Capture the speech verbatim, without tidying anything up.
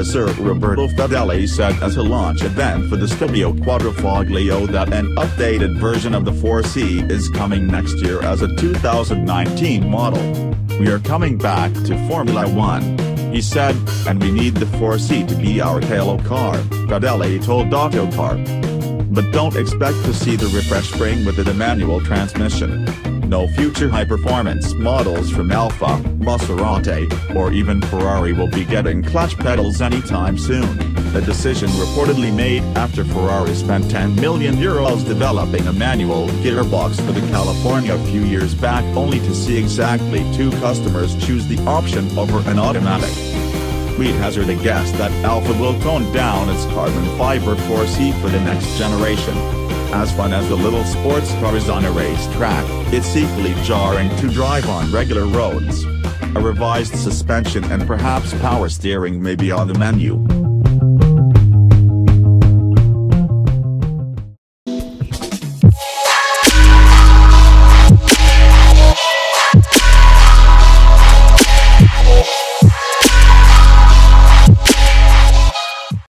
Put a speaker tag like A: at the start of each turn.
A: officer Roberto Fedeli said at a launch event for the Stelvio Quadrifoglio that an updated version of the four C is coming next year as a two thousand nineteen model. "We are coming back to Formula One," he said, "and we need the four C to be our halo car," Fedeli told Autocar. "But don't expect to see the refresh spring with the manual transmission. No future high-performance models from Alfa, Maserati, or even Ferrari will be getting clutch pedals anytime soon," a decision reportedly made after Ferrari spent ten million euros developing a manual gearbox for the California a few years back only to see exactly two customers choose the option over an automatic. We'd hazard a guess that Alfa will tone down its carbon fiber four C for the next generation. As fun as the little sports car is on a racetrack, it's equally jarring to drive on regular roads. A revised suspension and perhaps power steering may be on the menu.